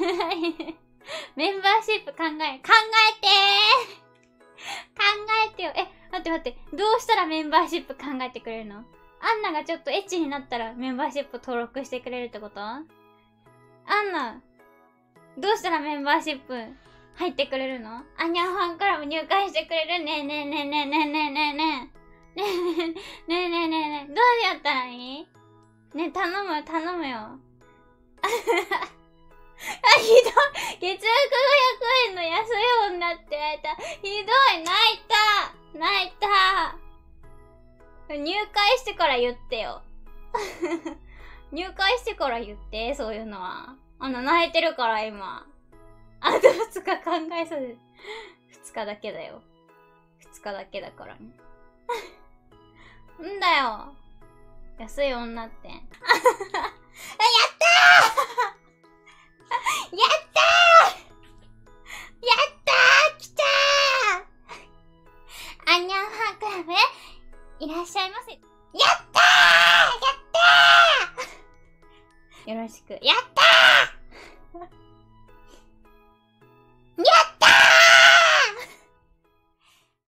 メンバーシップ考えてよ。待って。どうしたらメンバーシップ考えてくれるの？アンナがちょっとエッチになったらメンバーシップ登録してくれるってこと？アンナ、どうしたらメンバーシップ入ってくれるの？アニャンファンからも入会してくれる？ねえ。どうやったらいい？ねえ、頼むよ。ひどい。月額500円の安い女って言われた。ひどい。泣いた。入会してから言ってよ。入会してから言って、そういうのは。泣いてるから今。あと2日考えそうです。2日だけだよ。2日だけだからね。んだよ。安い女って。やったー来たーアンニャンファンクラブいらっしゃいませ。やったーよろしく。やった